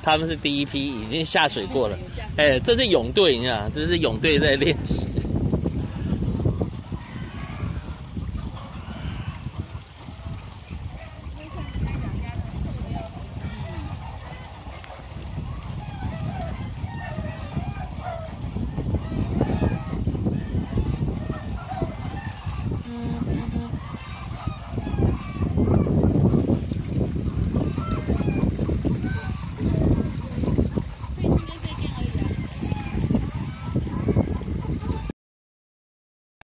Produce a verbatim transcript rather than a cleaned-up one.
他们是第一批已经下水过了。哎，这是泳队，你看，这是泳队在练习。